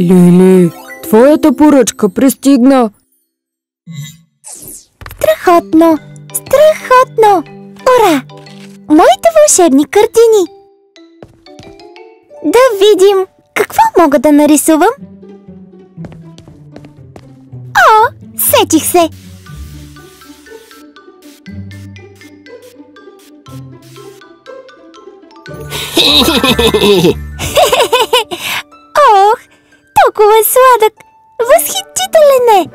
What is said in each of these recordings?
Лили, твоята поръчка пристигна. Страхотно! Страхотно! Ура! Моите вълшебни картини! Да видим какво мога да нарисувам. О, сетих се! Ох, толкова сладък! Възхитителен е!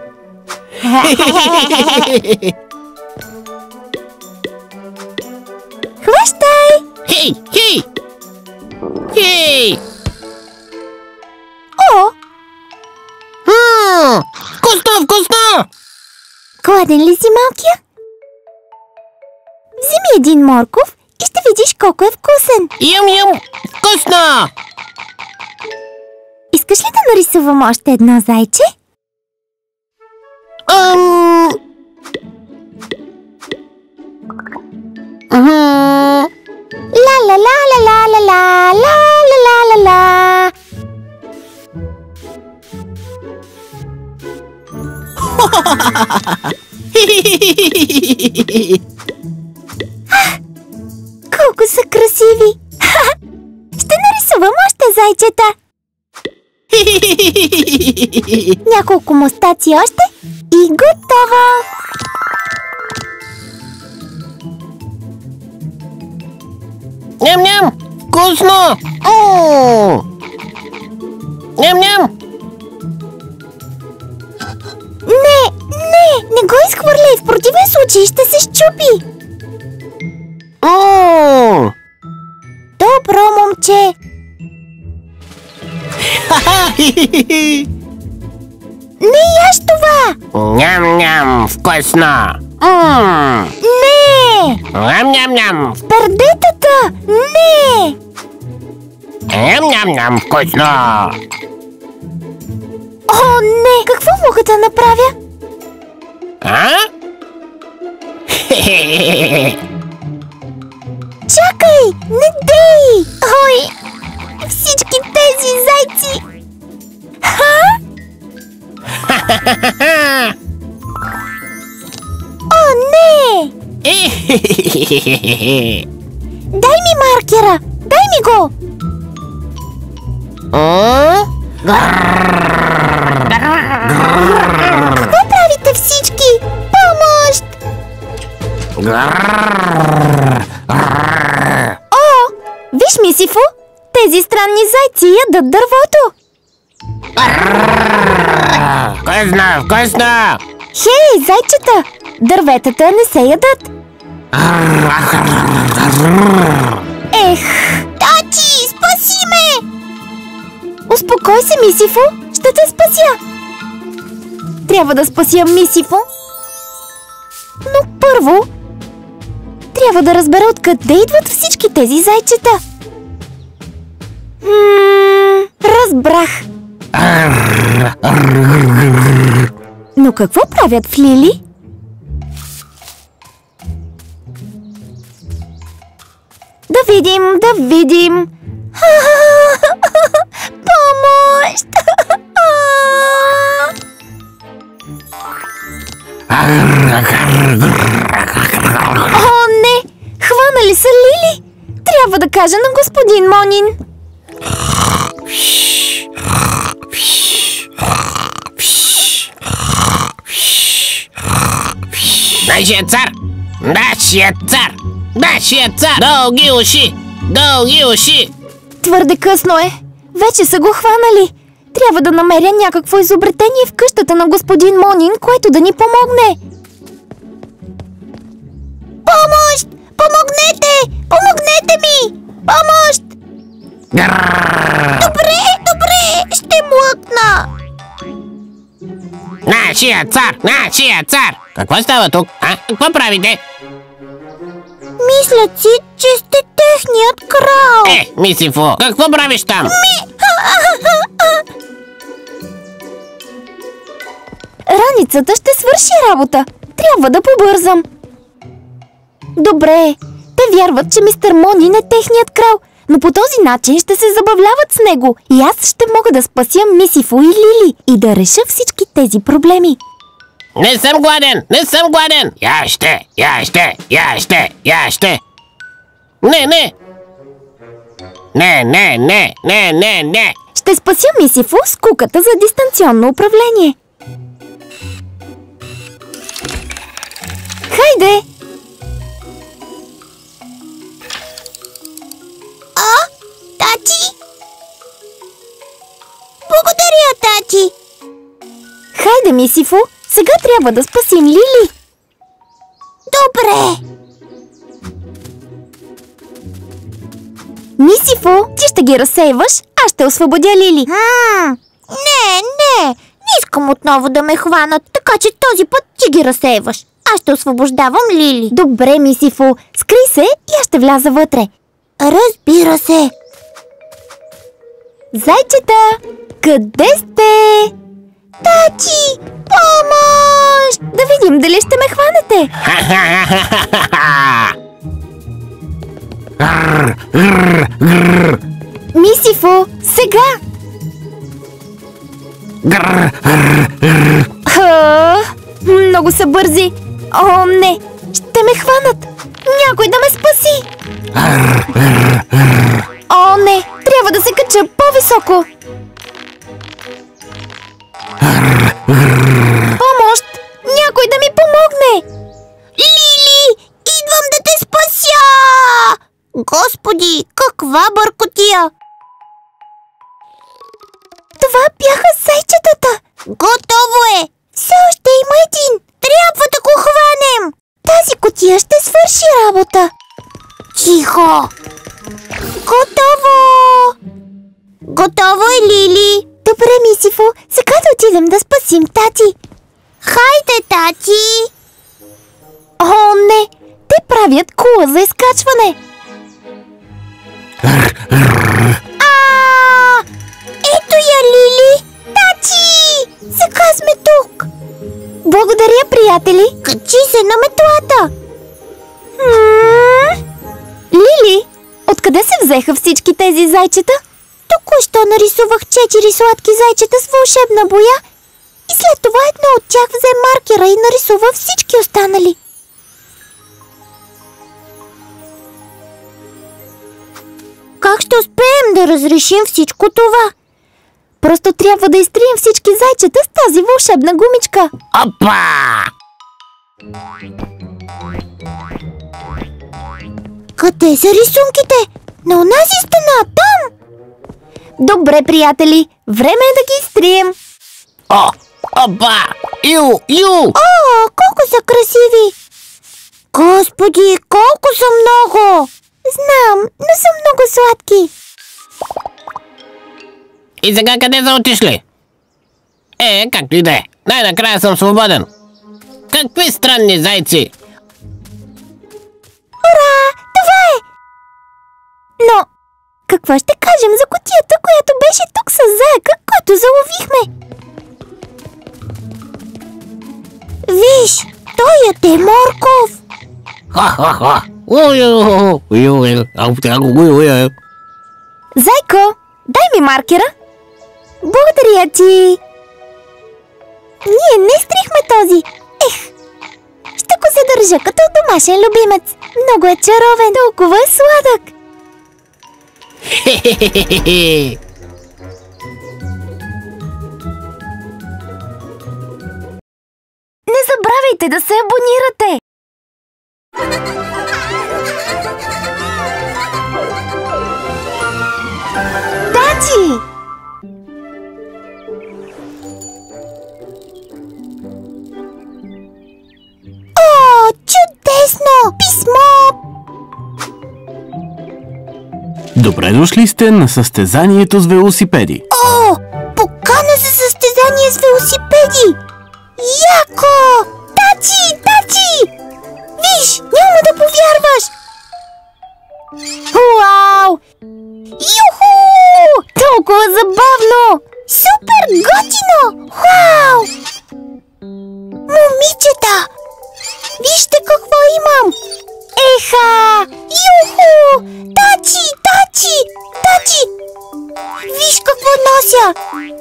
Хващай! Хей, хей! Хей! О! Вкусно, вкусно! Гладен ли си, малкия? Вземи един морков и ще видиш колко е вкусен. Ям, вкусно! Искаш ли да нарисувам още едно зайче? Ла-ла-ла-ла-ла-ла-ла-ла-ла-ла-ла. Колко са красиви! Ще нарисувам още зайчета. Няколко мустаци още и готово! Ням-ням! Вкусно! Ням-ням! Не го изхвърляй, в противен случай ще се счупи. Добро, момче. Не яш това! Ням-ням! Вкусно! Не! Ням-ням-ням! В пердетата! Не! Ням-ням-ням! Вкусно! О, не! Какво мога да направя? Чакай! Не дей! Ой! Всички тези зайци! О, не! Дай ми маркера! Дай ми го! Какво правите всички? Помощ! О! Виж, Мисифо! Тези странни зайци ядат дървото! Вкусно, вкусно! Хей, зайчета! Дърветата не се ядат! Ех! Тати, спаси ме! Успокой се, Мисифо! Ще те спася! Трябва да спася Мисифо. Но първо трябва да разбера откъде идват всички тези зайчета. Разбрах. Но какво правят в Лили? Да видим. Помощ! О, не! Хванали са Лили! Трябва да кажа на господин Монин. Нашият цар! Нашият цар! Нашият цар! Дълги уши! Дълги уши! Твърде късно е. Вече са го хванали. Трябва да намеря някакво изобретение в къщата на господин Монин, което да ни помогне. Помощ! Помогнете! Помогнете ми! Помощ! Добре! Ще млъкна! Нашият цар! Нашият цар! Какво става тук? Какво правите? Мислят си, че сте техният крал. Мисифо, какво правиш там? Раницата ще свърши работа. Трябва да побързам. Добре, те вярват, че мистер Монин е техният крал, но по този начин ще се забавляват с него и аз ще мога да спася Мисифу и Лили и да реша всички тези проблеми. Не съм гладен, не съм гладен! Яще! Не! Не! Ще спася Мисифу с куката за дистанционно управление. Хайде! Тати! Благодаря, тати! Хайде, Мисифу! Сега трябва да спасим Лили! Добре! Мисифу, ти ще ги разсейваш, аз ще освободя Лили. Не искам отново да ме хванат, така че този път ти ги разсейваш. Аз ще освобождавам Лили. Добре, Мисифу, скри се и аз ще вляза вътре. Разбира се. Зайчета, къде сте? Тати, помощ! Да видим дали ще ме хванете. Мисифу, сега! Много са бързи. О, не! Ще ме хванат! Някой да ме спаси! О, не! Трябва да се кача по-високо! Помощ! Някой да ми помогне! Лили, идвам да те спася! Господи, каква бъркотия! Това бяха зайчетата! Готово е! Все още има един! Трябва да го хванем! Тази кутия ще свърши работа! Тихо! Готово! Готово е, Лили! Добре, Мисифу, сега да отидем да спасим тати! Хайде, тати! О, не! Те правят кула за изкачване! Ето я, Лили! Тати! Сега сме тук! Благодаря, приятели! Качи се на метлата! Лили, откъде се взеха всички тези зайчета? Току-що нарисувах 4 сладки зайчета с вълшебна боя и след това едно от тях взе маркера и нарисува всички останали. Как ще успеем да разрешим всичко това? Просто трябва да изтрием всички зайчета с тази вълшебна гумичка. Опа! Къде са рисунките? На онази стена, там! Добре, приятели, време е да ги изтрием. Опа! Ю! О, колко са красиви! Господи, колко са много! Знам, но са много сладки. И сега къде са отишли? Както и да е. Най-накрая съм свободен. Какви странни зайци! Ура! Това е! Но, какво ще кажем за кутията, която беше тук с заека, който заловихме? Виж, той е Морков! Зайко, дай ми маркера. Благодаря ти. Ние не стрихме този. Ще го задържа като домашен любимец. Много е чаровен, толкова е сладък. Не забравяйте да се абонирате. Тати! О, чудесно! Писмо! Добре дошли сте на състезанието с велосипеди. О, покана за състезание с велосипеди! Яко! Тати! Виж, няма да повярваш! Уау! Юху! Толкова забавно! Супер готино! Вау! Момичета! Вижте какво имам! Еха! Юху! Тачи! нося!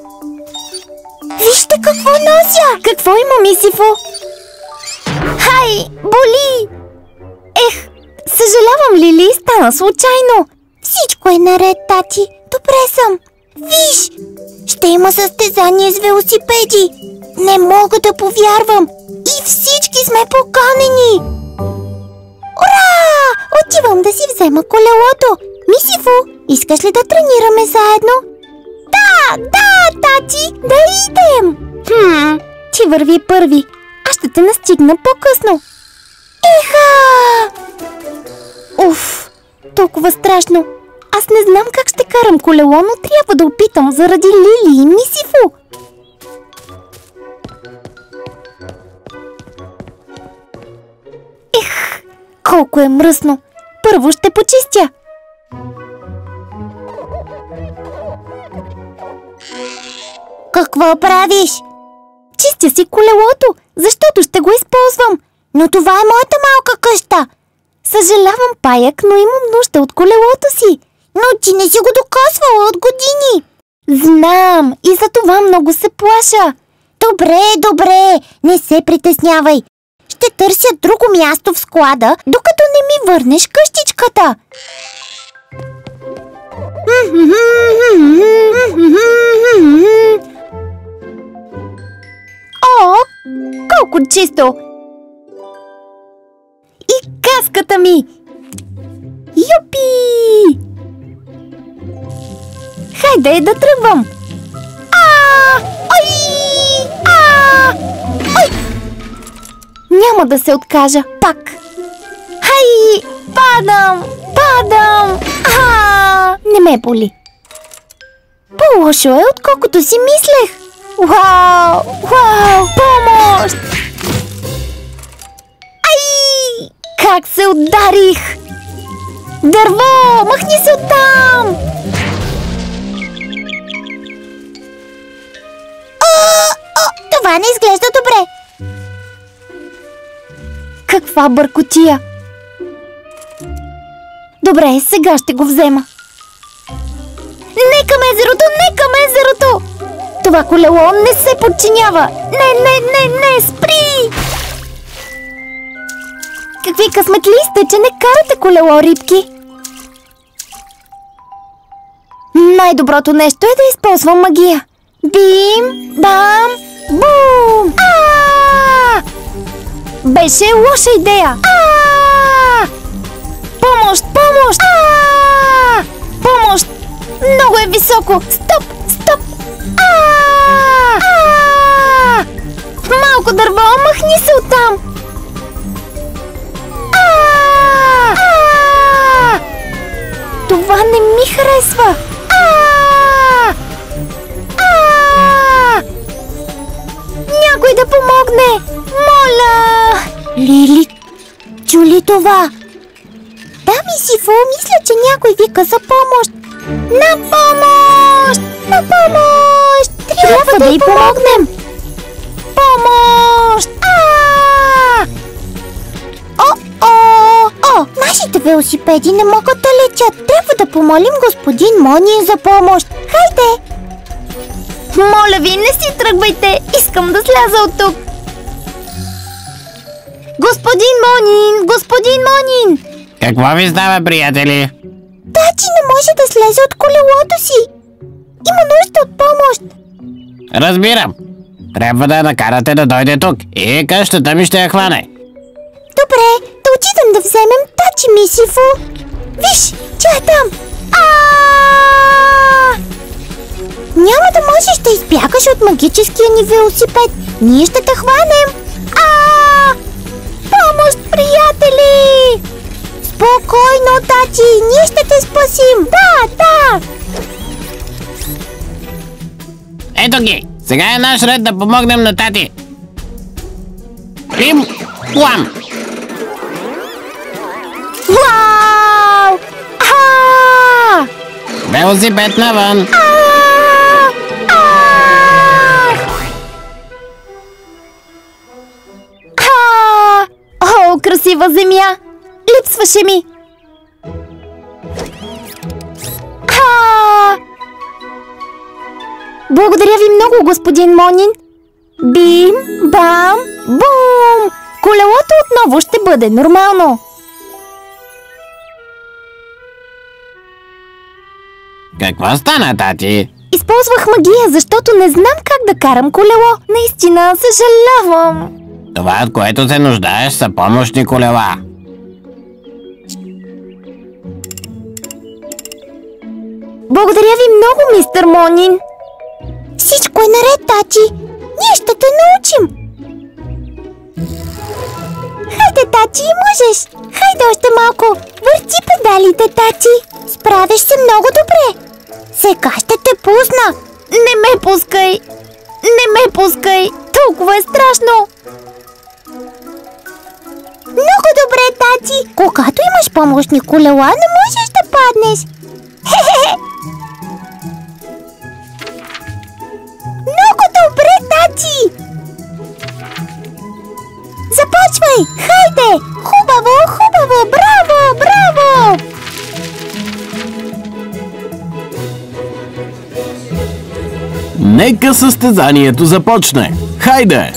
Вижте какво нося! Какво има, Мисифо? Хай, боли! Ех, съжалявам, Лили, стана случайно. Всичко е наред, тати. Добре съм. Виж! Ще има състезание с велосипеди. Не мога да повярвам. И всички сме поканени. Ура! Отивам да си взема колелото. Мисифо, искаш ли да тренираме заедно? Да, тати, да идем. Ти върви първи. Аз ще те настигна по-късно. Еха! Уф, толкова страшно. Аз не знам как ще карам колело, но трябва да опитам заради Лили и Мисифо. Ех, колко е мръсно. Първо ще почистя. Какво правиш? Чистя си колелото, защото ще го използвам. Но това е моята малка къща. Съжалявам, Паяк, но имам нужда от колелото си. Но ти не си го докосвала от години. Знам, и за това много се плаша. Добре, не се притеснявай. Ще търся друго място в склада, докато не ми върнеш къщичката. О, колко чисто! И каската ми! Юпи! Хайде да тръгвам! Ой! Няма да се откажа, пак! Хай! Падам! Не ме боли. По-лошо е, отколкото си мислех. Вау! Помощ! Ай! Как се ударих! Дърво! Махни се оттам! Това не изглежда добре. Каква бъркотия! Добре, сега ще го взема. Не към езерото! Това колело не се подчинява! Не, спри! Какви късметли сте, че не карате колело, рибки? Най-доброто нещо е да използвам магия. Бим, бам, бум! Беше лоша идея! Помощ! Помощ! Много е високо! Стоп! Малко дърво, махни се оттам! Това не ми харесва! Някой да помогне! Моля! Лили, чу ли това? Да, Мисифо, мисля, че някой вика за помощ. На помощ! Трябва да й помогнем! Помощ! Нашите велосипеди не могат да летят. Трябва да помолим господин Монин за помощ. Хайде! Моля ви, не си тръгвайте! Искам да сляза от тук! Господин Монин! Какво ви става, приятели? Тати не може да слезе от колелото си. Има нужда от помощ. Разбирам. Трябва да накарате да дойде тук и къщата ми ще я хване. Добре, да отидем да вземем тачи, Мисифо. Виж, тя е там. Няма да можеш да избягаш от магическия ни велосипед. Ние ще те хванем. Помощ, приятели! Спокойно, тати, ние ще те спасим. Да. Ето ги! Сега е наш ред да помогнем на тати. Бим! Плам! Вау! Велосипед навън! О, красива земя! Липсваше ми! Благодаря ви много, господин Монин. Бим, бам, бум! Колелото отново ще бъде нормално. Какво стана, тати? Използвах магия, защото не знам как да карам колело. Наистина, съжалявам. Това, от което се нуждаеш, са помощни колела. Благодаря ви много, мистер Монин. Всичко е наред, Тати. Ние ще те научим. Хайде, Тати, можеш. Хайде още малко. Върти педалите, Тати. Справиш се много добре. Сега ще те пусна. Не ме пускай. Не ме пускай. Толкова е страшно. Много добре, Тати. Когато имаш помощни колела, не можеш да паднеш. Много добре, Тати. Започвай. Хайде. Хубаво, хубаво. Браво, браво. Нека състезанието започне. Хайде!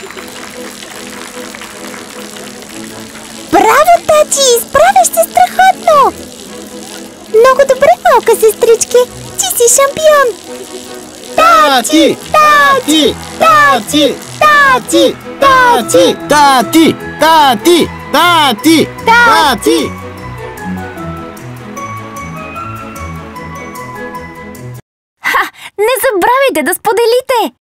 Браво, Тати! Справяш се страхотно! Много добре, малка сестрички! Ти си шампион! Тати! Тати! Тати! Тати! Тати! Тати! Тати! Тати! Тати! Не забравяйте да споделите!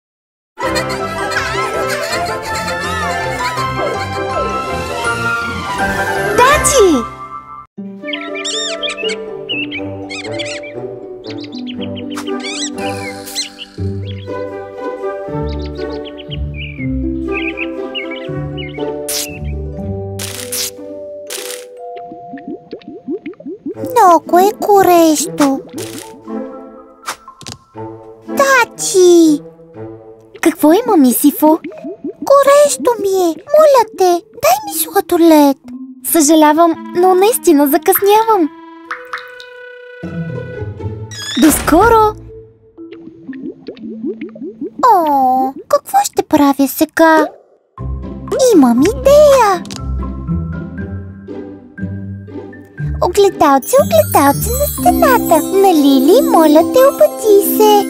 Тати! Много е горещо. Тати! Какво има, Мисифо? Горещо ми е. Моля те, дай ми сладолед. Съжалявам, но наистина закъснявам. До скоро! О, какво ще правя сега? Имам идея! Огледалце, огледалце на стената. На Лили, моля те, обади се.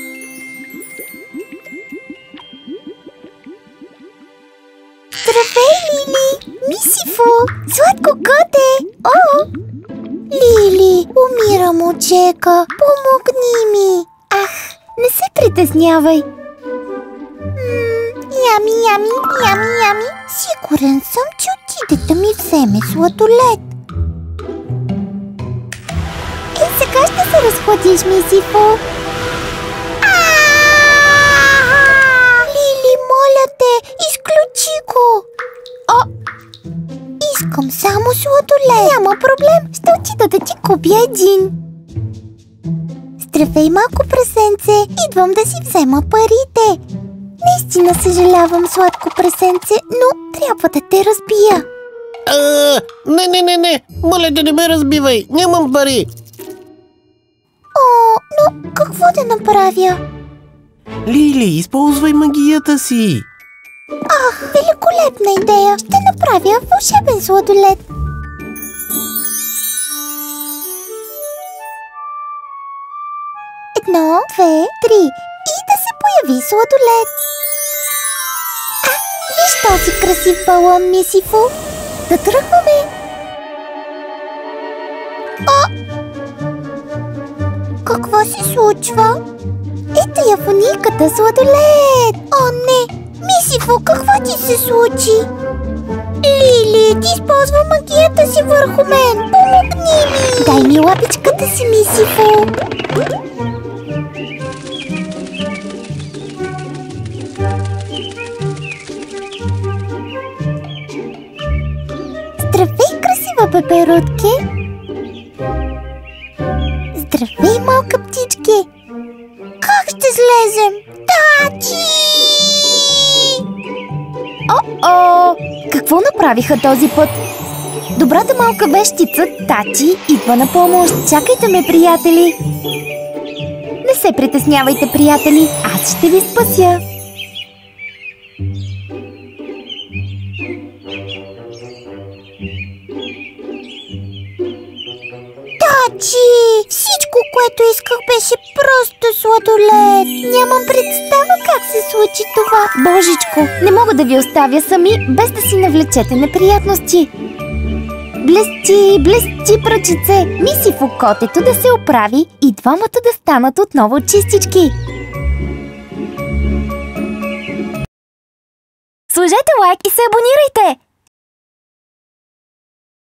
Здравей, Лили! Мисифо! Сладко коте! О! Лили, умирам от жека. Помогни ми! Ах, не се притеснявай. Ями, ями, ями, ями. Сигурен съм, че отиде да ми вземе сладолед. Сега ще се разходиш, Мисифо. Лили, моля те, изключи го. Искам само сладолед. Няма проблем, ще отида да ти купя един. Здравей, малко прасенце, идвам да си взема парите. Наистина съжалявам, сладко прасенце, но трябва да те разбия. Не. Моля те, не ме разбивай. Нямам пари. О, но какво да направя? Лили, използвай магията си. Ах, великолепна идея! Ще направя вълшебен сладолед. Едно, две, три и да се появи сладолед. Виж този красив балон, Мисифо. Да тръгваме. Какво се случва? Ето я фуниката сладолед! О, не! Мисифо, какво ти се случи? Лили, ти използва магията си върху мен! Помогни ми! Дай ми лапичката си, Мисифо! Здравей, красива пеперутке! Здравей, малка птичке! Как ще слезем? Тати! О-о! Какво направиха този път? Добрата малка вещица, Тати, идва на помощ. Чакайте ме, приятели! Не се притеснявайте, приятели, аз ще ви спася. Тачи! Всичко, което исках, беше просто сладолед. Нямам представа как се случи това. Божичко, не мога да ви оставя сами, без да си навлечете неприятности. Блести, блести, пръчице, миси в окотето да се оправи и двамата да станат отново чистички. Сложете лайк и се абонирайте!